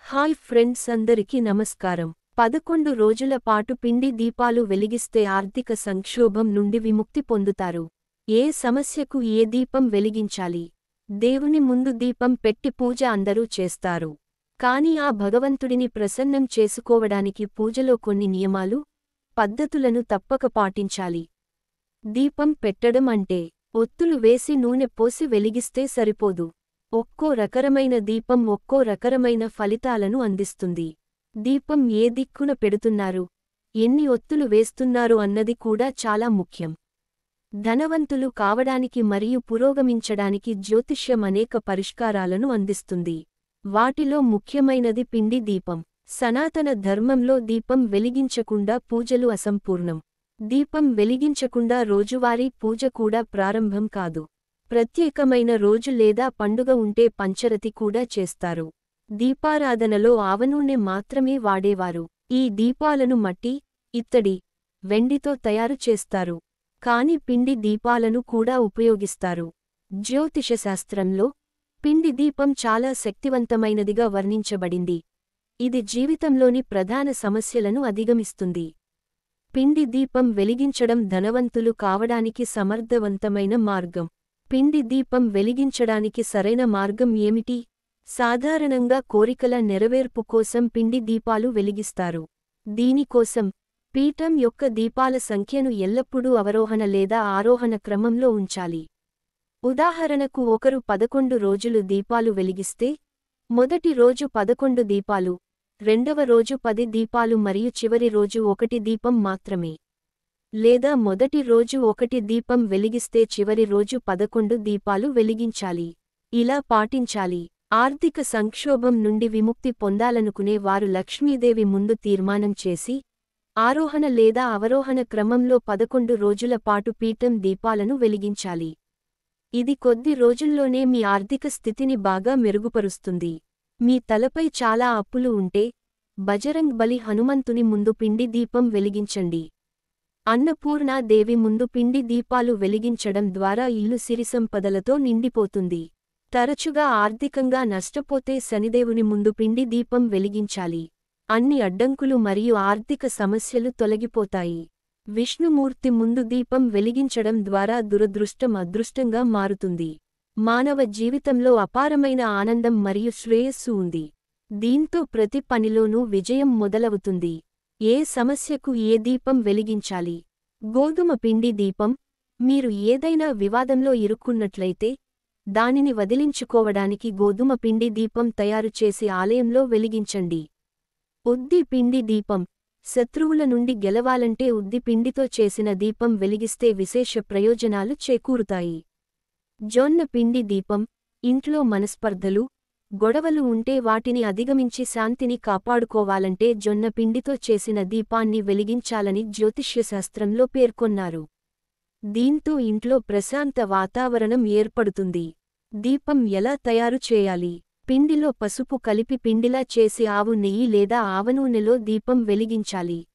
Hi friends, అందరికీ నమస్కారం. 11 రోజుల పాటు పిండి దీపాలు వెలిగిస్తే ఆర్థిక సంక్షోభం నుండి విముక్తి పొందుతారు. ఏ సమస్యకు ఏ దీపం వెలిగించాలి? దేవుని ముందు దీపం పెట్టి పూజ అందరూ చేస్తారు. కాని ఆ భగవంతుడిని ప్రసన్నం చేసుకోవడానికి పూజలో కొన్ని నియమాలు, పద్ధతులను తప్పక పాటించాలి. దీపం పెట్టడం అంటే ఒత్తులు వేసి నూనె పోసి వెలిగిస్తే సరిపోదు. ఒక్కో రకరమైన దీపం ఒక్కో రకరమైన ఫలితాలను అందిస్తుంది. దీపం ఏ దిక్కున పెడుతున్నారు, ఎన్ని ఒత్తులు వేస్తున్నారు అన్నది కూడా చాలా ముఖ్యం. ధనవంతులు కావడానికి మరియు పురోగమించడానికి జ్యోతిష్యం అనేక పరిష్కారాలను అందిస్తుంది. వాటిలో ముఖ్యమైనది పిండి దీపం. సనాతన ధర్మంలో దీపం వెలిగించకుండా పూజలు అసంపూర్ణం. దీపం వెలిగించకుండా రోజువారీ పూజ కూడా ప్రారంభం కాదు. ప్రత్యేకమైన రోజు లేదా పండుగ ఉంటే పంచరతి కూడా చేస్తారు. దీపారాధనలో ఆవనూనె మాత్రమే వాడేవారు. ఈ దీపాలను మట్టి, ఇత్తడి, వెండితో తయారు చేస్తారు. కాని పిండి దీపాలను కూడా ఉపయోగిస్తారు. జ్యోతిషశాస్త్రంలో పిండి దీపం చాలా శక్తివంతమైనదిగా వర్ణించబడింది. ఇది జీవితంలోని ప్రధాన సమస్యలను అధిగమిస్తుంది. పిండి దీపం వెలిగించడం ధనవంతులు కావడానికి సమర్థవంతమైన మార్గం. పిండి దీపం వెలిగించడానికి సరైన మార్గం ఏమిటి? సాధారణంగా కోరికల నెరవేర్పు కోసం పిండి దీపాలు వెలిగిస్తారు. దీనికోసం పీఠం యొక్క దీపాల సంఖ్యను ఎల్లప్పుడూ అవరోహణ లేదా ఆరోహణ క్రమంలో ఉంచాలి. ఉదాహరణకు ఒకరు 11 రోజులు దీపాలు వెలిగిస్తే, మొదటి రోజు 11 దీపాలు, రెండవ రోజు 10 దీపాలు మరియు చివరి రోజు 1 దీపం మాత్రమే. లేదా మొదటి రోజు 1 దీపం వెలిగిస్తే చివరి రోజు 11 దీపాలు వెలిగించాలి. ఇలా పాటించాలి. ఆర్థిక సంక్షోభం నుండి విముక్తి పొందాలనుకునే వారు లక్ష్మీదేవి ముందు తీర్మానం చేసి, ఆరోహణ లేదా అవరోహణ క్రమంలో 11 రోజుల పాటు పీఠం దీపాలను వెలిగించాలి. ఇది కొద్ది రోజుల్లోనే మీ ఆర్థిక స్థితిని బాగా మెరుగుపరుస్తుంది. మీ తలపై చాలా అప్పులు ఉంటే, బజరంగ్ బలి హనుమంతుని ముందు పిండి దీపం వెలిగించండి. అన్నపూర్ణా దేవి ముందు పిండి దీపాలు వెలిగించడం ద్వారా ఇల్లు సిరిసంపదలతో నిండిపోతుంది. తరచుగా ఆర్థికంగా నష్టపోతే శనిదేవుని ముందు పిండి దీపం వెలిగించాలి. అన్ని అడ్డంకులు మరియు ఆర్థిక సమస్యలు తొలగిపోతాయి. విష్ణుమూర్తి ముందు దీపం వెలిగించడం ద్వారా దురదృష్టం అదృష్టంగా మారుతుంది. మానవ జీవితంలో అపారమైన ఆనందం మరియు శ్రేయస్సు ఉంది. దీంతో ప్రతి పనిలోనూ విజయం మొదలవుతుంది. ఏ సమస్యకు ఏ దీపం వెలిగించాలి? గోధుమ పిండి దీపం. మీరు ఏదైనా వివాదంలో ఇరుక్కున్నట్లయితే, దానిని వదిలించుకోవడానికి గోధుమ పిండి దీపం తయారు చేసి ఆలయంలో వెలిగించండి. ఉద్ది పిండి దీపం. శత్రువుల నుండి గెలవాలంటే ఉద్ది పిండితో చేసిన దీపం వెలిగిస్తే విశేష ప్రయోజనాలు చేకూరుతాయి. జొన్న పిండి దీపం. ఇంట్లో మనస్పర్ధలు, గొడవలు ఉంటే వాటిని అధిగమించి శాంతిని కాపాడుకోవాలంటే జొన్న పిండితో చేసిన దీపాన్ని వెలిగించాలని జ్యోతిష్యశాస్త్రంలో పేర్కొన్నారు. దీంతో ఇంట్లో ప్రశాంత వాతావరణం ఏర్పడుతుంది. దీపం ఎలా తయారు చేయాలి? పిండిలో పసుపు కలిపి పిండిలా చేసి ఆవు నెయ్యి లేదా ఆవనూనెలో దీపం వెలిగించాలి.